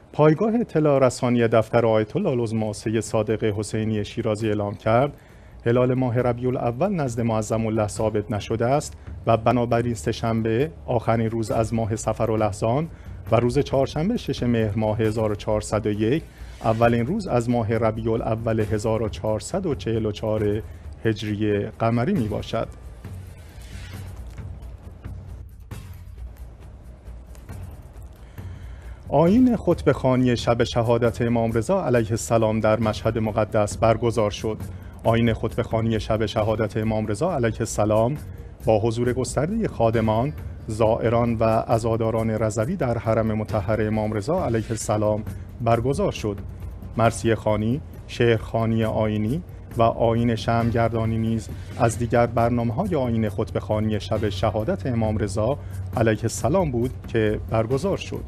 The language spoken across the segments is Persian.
پایگاه اطلاع رسانی دفتر آیت الله العظمی سید صادق حسینی شیرازی اعلام کرد هلال ماه ربیع الاول نزد معظم الله ثابت نشده است و بنابراین سه‌شنبه آخرین روز از ماه صفرالاحزان و روز چهارشنبه 6 مهر ماه 1401 اولین روز از ماه ربیع الاول 1444 هجری قمری می باشد. آیین خطبه‌خوانی شب شهادت امام رضا علیه السلام در مشهد مقدس برگزار شد. آیین خطبه‌خوانی شب شهادت امام رضا علیه السلام با حضور گسترده خادمان، زائران و عزاداران رضوی در حرم مطهر امام رضا علیه السلام برگزار شد. مرثیه خوانی، شعرخوانی آیینی و آیین شمع‌گردانی نیز از دیگر برنامه‌های آیین خطبه‌خوانی شب شهادت امام رضا علیه السلام بود که برگزار شد.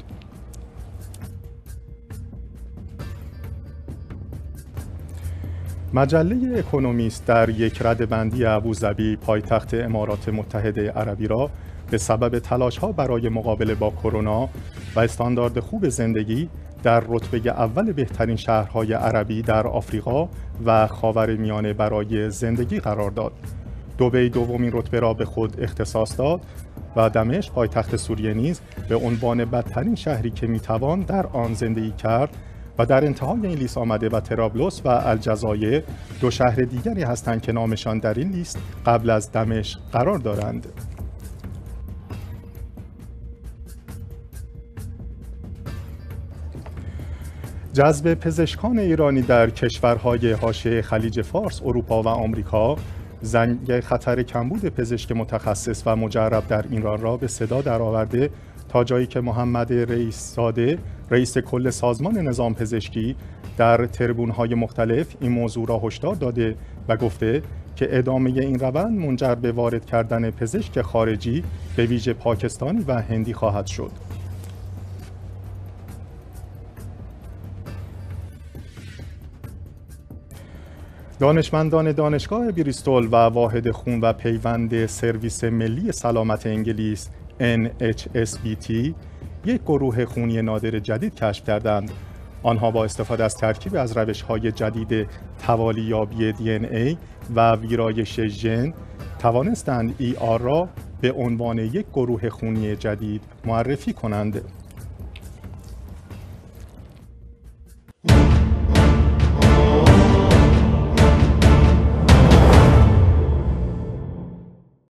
مجله اکونومیست در یک ردبندی ابوظبی پایتخت امارات متحده عربی را به سبب تلاش‌ها برای مقابله با کرونا و استاندارد خوب زندگی در رتبه اول بهترین شهرهای عربی در آفریقا و خاورمیانه برای زندگی قرار داد. دبی دومین رتبه را به خود اختصاص داد و دمشق پایتخت سوریه نیز به عنوان بدترین شهری که میتوان در آن زندگی کرد و در انتهای این لیست آمده و طرابلس و الجزایر دو شهر دیگری هستند که نامشان در این لیست قبل از دمشق قرار دارند. جذب پزشکان ایرانی در کشورهای حاشیه خلیج فارس، اروپا و آمریکا زنگ خطر کمبود پزشک متخصص و مجرب در ایران را به صدا درآورده تا جایی که محمد رئیس زاده رئیس کل سازمان نظام پزشکی در تریبون‌های مختلف این موضوع را هشدار داده و گفته که ادامه این روند منجر به وارد کردن پزشک خارجی به ویژه پاکستانی و هندی خواهد شد. دانشمندان دانشگاه بریستول و واحد خون و پیوند سرویس ملی سلامت انگلیس NHSBT یک گروه خونی نادر جدید کشف کردند. آنها با استفاده از ترکیب از روش‌های جدید توالیابی DNA و ویرایش ژن توانستند ER را به عنوان یک گروه خونی جدید معرفی کنند.